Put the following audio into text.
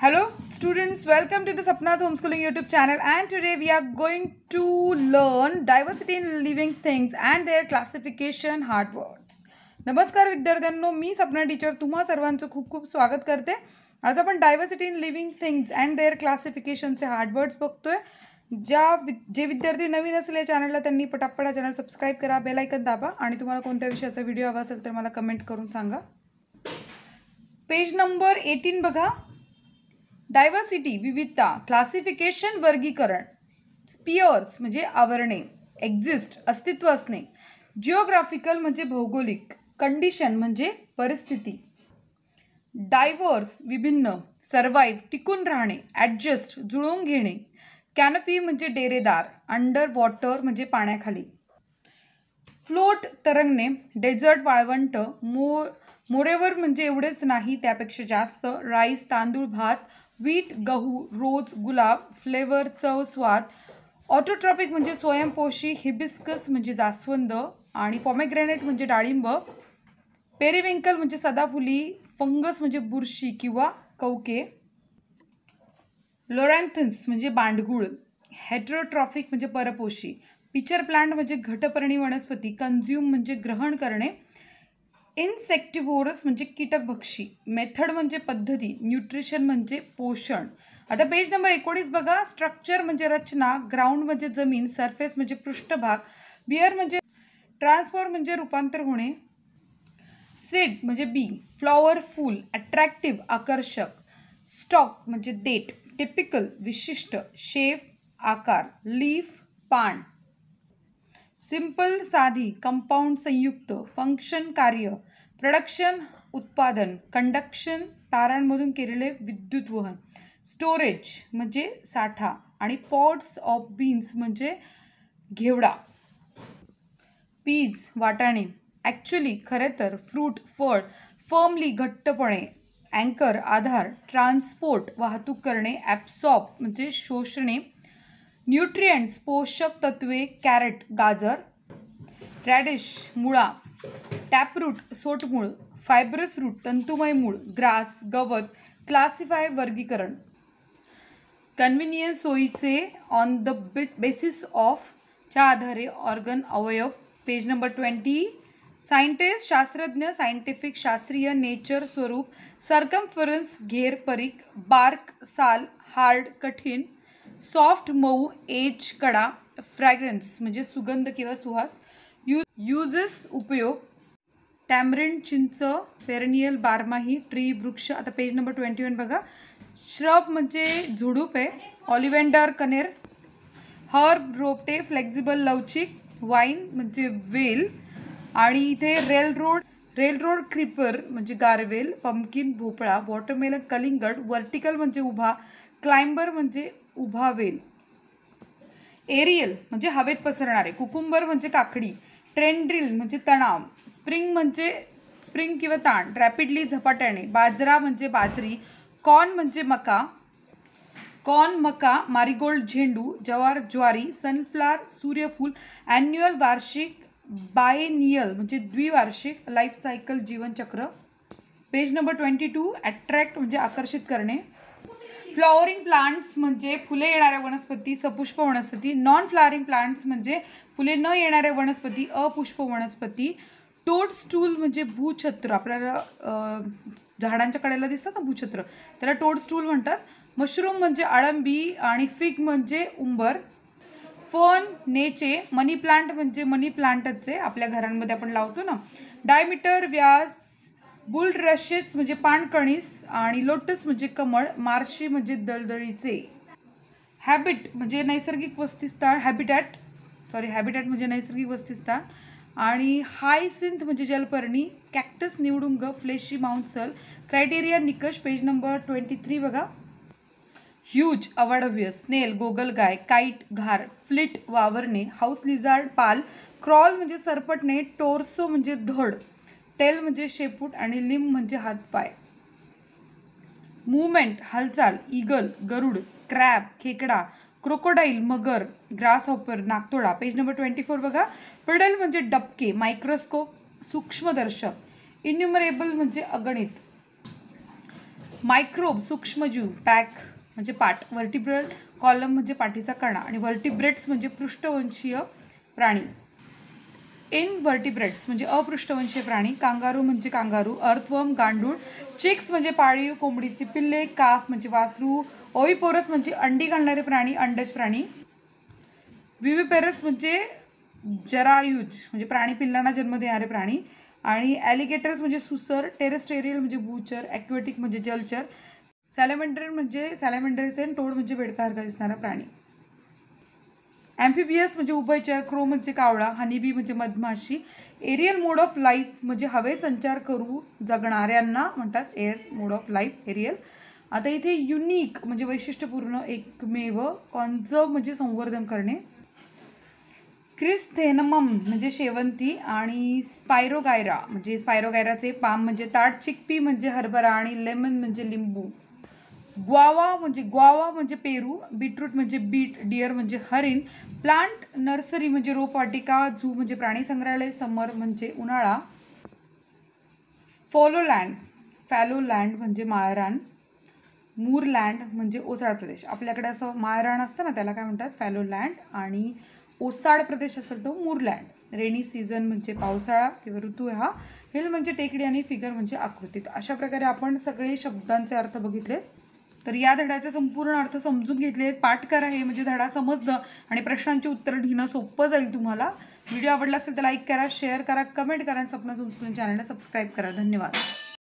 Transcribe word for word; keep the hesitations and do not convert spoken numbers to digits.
Hello students, welcome to the Sapna's Homeschooling YouTube channel, and today we are going to learn diversity in living things and their classification hard words. नमस्कार विद्यार्थ्यांनो, मी Sapna teacher तुम्हा सर्वांचं खूप खूप स्वागत करते. आज आपण diversity in living things and their क्लासिफिकेशनचे हार्ड वर्ड्स बघतोय. ज्या जे विद्यार्थी नवीन असले चॅनलला त्यांनी पटापट चॅनल सबस्क्राइब करा, बेल आयकन दाबा आणि तुम्हाला कोणत्या विषयाचा व्हिडिओ हवा असेल तर मला कमेंट करून सांगा. पेज नंबर एटीन बघा. डायव्हर्सिटी विविधता, क्लासिफिकेशन वर्गीकरण, स्पियर्स म्हणजे आवरणे, एक्झिस्ट अस्तित्व असणे, जिओग्राफिकल म्हणजे भौगोलिक, कंडिशन म्हणजे परिस्थिती, डायव्हर्स विभिन्न, सर्वाइव्ह टिकून राहणे, ॲडजस्ट जुळवून घेणे, कॅनपी म्हणजे डेरेदार, अंडर वॉटर म्हणजे पाण्याखाली, फ्लोट तरंगणे, डेझर्ट वाळवंट, मो मोरेवर म्हणजे एवढेच नाही त्यापेक्षा जास्त, राईस तांदूळ भात, वीट गहू, रोज गुलाब, फ्लेवर चव स्वाद, ऑटोट्रॉपिक म्हणजे स्वयंपोषी, हिबिस्कस म्हणजे जास्वंद आणि पॉमेग्रेनेट म्हणजे डाळिंब, पेरिविंकल म्हणजे सदाफुली, फंगस म्हणजे बुरशी किंवा कवके, लोरॅन्थन्स म्हणजे बांडगुळ, हेटेरोट्रॉफिक म्हणजे परपोषी, पिचर प्लांट म्हणजे घटपर्णी वनस्पती, कंझ्युम म्हणजे ग्रहण करणे, इन्सेक्टिव्होरस म्हणजे कीटकभक्षी, मेथड म्हणजे पद्धती, न्यूट्रिशन म्हणजे पोषण. आता पेज नंबर एकोणीस बघा. स्ट्रक्चर म्हणजे रचना, ग्राउंड म्हणजे जमीन, सरफेस म्हणजे पृष्ठभाग, बियर म्हणजे ट्रान्सफॉर म्हणजे रूपांतर होणे, सीड म्हणजे बी, फ्लॉवर फूल, अट्रॅक्टिव्ह आकर्षक, स्टॉक म्हणजे देठ, टिपिकल विशिष्ट, शेप आकार, लीफ पान, सिंपल साधी, कंपाऊंड संयुक्त, फंक्शन कार्य, प्रोडक्शन उत्पादन, कंडक्शन तारांमधून केलेले विद्युत वहन, स्टोरेज म्हणजे साठा आणि पॉट्स ऑफ बीन्स म्हणजे घेवडा, पीज वाटाणे, ॲक्च्युली खरे तर, फ्रूट फळ, फर्मली घट्टपणे, अँकर आधार, ट्रान्सपोर्ट वाहतूक करणे, ॲब्सॉर्ब म्हणजे शोषणे, न्यूट्रिएंट्स पोषक तत्वे, कॅरेट गाजर, रॅडिश मुळा, टॅपरूट सोटमूळ, फायब्रस रूट तंतुमय मूळ, ग्रास गवत, क्लासिफाय वर्गीकरण, कन्व्हिनियन्स सोयीचे, ऑन द बेसिस ऑफ च्या आधारे, ऑर्गन अवयव. Page number twenty. सायंटिस्ट शास्त्रज्ञ, सायंटिफिक शास्त्रीय, नेचर स्वरूप, सर्कम्फरन्स घेर परीख, बार्क साल, हार्ड कठीण, सॉफ्ट मऊ, एज कडा, फ्रॅग्रन्स म्हणजे सुगंध किंवा सुहास, यू यूजेस उपयोग, टॅमरिंड चिंच, पेरनियल बारमाही, ट्री वृक्ष. आता पेज नंबर ट्वेंटी वन बघा. श्रब म्हणजे झुडूप आहे, ऑलिव्हेंडर कनेर, हर्ब रोपटे, फ्लेक्झिबल लवचिक, वाईन म्हणजे वेल आणि इथे rail road rail road creeper म्हणजे गारवेल, पंपकिन भोपळा, वॉटरमेलन कलिंगड, वर्टिकल म्हणजे उभा, क्लाइंबर म्हणजे उभा वेल, एरियल म्हणजे हवेत पसरणारे, कुकुंबर म्हणजे काकडी, ट्रेंड्रिल म्हणजे तणाव, स्प्रिंग म्हणजे स्प्रिंग किंवा ताण, रॅपिडली झपाट्याने, बाजरा म्हणजे बाजरी, कॉर्न म्हणजे मका, कॉर्न मका, मारीगोल्ड झेंडू, जवार ज्वारी, सनफ्लावर सूर्यफूल, ॲन्युअल वार्षिक, बायनियल म्हणजे द्विवार्षिक, लाईफ सायकल जीवनचक्र. Page number twenty two. Attract म्हणजे आकर्षित करणे, फ्लॉवरिंग प्लांट्स म्हणजे फुले येणाऱ्या वनस्पती, सपुष्प वनस्पती, नॉन फ्लॉवरिंग प्लांट्स म्हणजे फुले न येणाऱ्या वनस्पती, अपुष्प वनस्पती, टोडस्टूल म्हणजे भूछत्र, आपल्याला झाडांच्या कडेला दिसतात ना भूछत्र, त्याला टोडस्टूल म्हणतात, मशरूम म्हणजे अळंबी आणि फिग म्हणजे उंबर, फर्न नेचे, मनी प्लांट म्हणजे मनी प्लांटच आहे, आपल्या घरांमध्ये आपण लावतो ना, डायमीटर व्यास, बुलरशेस म्हणजे पाणकणीस आणि लोटस म्हणजे कमळ, मार्शी म्हणजे दळदळीचे, हॅबिट म्हणजे नैसर्गिक वसतिस्थान, हॅबिटॅट सॉरी हॅबिटॅट म्हणजे नैसर्गिक वसतिस्थान आणि हायसिंथ म्हणजे जलपर्णी, कॅक्टस निवडुंग, फ्लेशी माउंटसल, क्रायटेरिया निकष. पेज नंबर ट्वेंटी थ्री बघा. ह्यूज अवाढव्य, स्नेल गोगलगाय, काईट घार, फ्लिट वावरणे, हाऊस लिझार्ड पाल, क्रॉल म्हणजे सरपटणे, टोर्सो म्हणजे धड, टेल म्हणजे शेपूट आणि लिंब म्हणजे हातपाय, मूवमेंट हालचाल, ईगल गरुड, क्रॅब खेकडा, क्रोकोडाईल मगर, ग्रासहॉपर नागतोडा. पेज नंबर ट्वेंटी फोर बघा. पिडल म्हणजे डबके, मायक्रोस्कोप सूक्ष्मदर्शक, इन्युमरेबल म्हणजे अगणित, मायक्रोब सूक्ष्मजीव, पॅक म्हणजे पाट, व्हर्टिब्रल कॉलम म्हणजे पाठीचा कणा आणि व्हर्टिब्रेट्स म्हणजे पृष्ठवंशीय प्राणी. इनव्हर्टिब्रेट्स म्हणजे अपृष्ठवंशीय प्राणी. कांगारू म्हणजे कांगारू. अर्थवर्म गांडूळ. चिक्स म्हणजे पाळीव कोंबडीची पिल्ले. काफ म्हणजे वासरू. ओविपोरस म्हणजे अंडी घालणारे प्राणी, अंडज प्राणी. विविपेरस म्हणजे जरायुज म्हणजे प्राणी पिल्लांना जन्म देणारे प्राणी. आणि ॲलिगेटर्स म्हणजे सुसर. टेरेस्टेरियल म्हणजे भूचर. ॲक्वेटिक म्हणजे जलचर. सॅलेमेंडर म्हणजे सॅलेमेंडरचे. टोड म्हणजे बेडकासारखा दिसणारा प्राणी. ॲम्फिबियस म्हणजे उभयचर. क्रो म्हणजे कावळा. हनीबी म्हणजे मधमाशी. एरियल मोड ऑफ लाईफ म्हणजे हवेत संचार करू जगणाऱ्यांना म्हणतात air mode of life, aerial. आता इथे युनिक म्हणजे वैशिष्ट्यपूर्ण, एकमेव. कॉन्झर्व म्हणजे संवर्धन करणे. क्रिस्थेनमम म्हणजे शेवंती आणि स्पायरोगायरा म्हणजे स्पायरोगायराचे पाम म्हणजे ताड. चिकपी म्हणजे हरभरा आणि लेमन म्हणजे लिंबू. ग्वावा म्हणजे ग्वावा म्हणजे पेरू. बीटरूट म्हणजे बीट. डिअर म्हणजे हरिण. प्लांट नर्सरी म्हणजे रोपवाटिका. झू म्हणजे प्राणी संग्रहालय. समर म्हणजे उन्हाळा. फॉलोलँड फॅलोलँड म्हणजे माळरान. मूरलँड म्हणजे ओसाड प्रदेश. आपल्याकडे असं माळरान असतं ना, त्याला काय म्हणतात फॅलोलँड. आणि ओसाड प्रदेश असेल तो मूरलँड. रेनी सीझन म्हणजे पावसाळा किंवा ऋतू हा. हिल म्हणजे टेकडी आणि फिगर म्हणजे आकृतीत. अशा प्रकारे आपण सगळे शब्दांचे अर्थ बघितले. तर या धड्याचे संपूर्ण अर्थ समजून घेतले. पाठ करा हे म्हणजे धडा समजलं आणि प्रश्नांची उत्तरं लिहिणं सोपं जाईल तुम्हाला. व्हिडिओ आवडला असेल तर लाईक करा, शेअर करा, कमेंट करा आणि सपना संस्कृती चॅनलला सबस्क्राईब करा. धन्यवाद.